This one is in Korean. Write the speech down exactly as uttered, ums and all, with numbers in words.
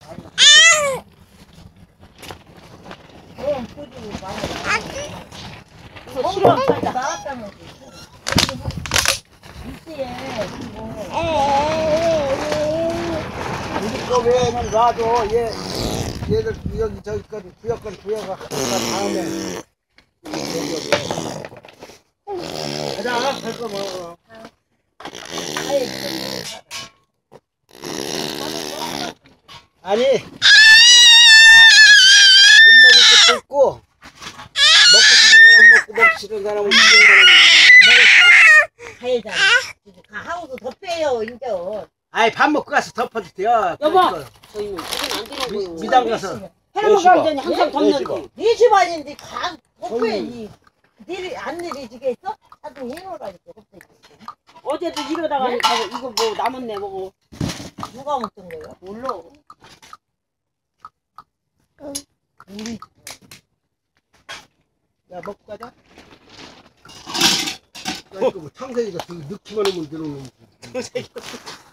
그럼 꾸지고 말아. 그거 싫어. 나왔다는 거지. 이씨에 우리 거 외에는 놔줘. 얘, 얘들 여기 저기 건 구역건 구역가 다음에. 가자, 갈 거 먹어. 아니, 못 먹을 것도 있고, 먹고 싶은 사람 먹고, 먹기 싫은 사람은 싫은 사람은 먹고. 가야잖아. 하고도 더 빼요, 이제. 아이, 밥 먹고 가서 덮어도 돼요. 여보! 그거. 저희는 지금 안 되는 거예요. 미당 가서. 해먹어 가기 전에 항상 덮는데. 네 집 아닌데 가 덮어야지. 니를 안 내리지겠어? 나도 해놓으라니까. 어제도 이러다가 이거 뭐 남았네 먹어. 누가 먹던 거예요? 몰라. 우리. 야, 먹고 가자. 야, 이거 뭐 창세기가 되게 넣기만 하면 들어오는 거지.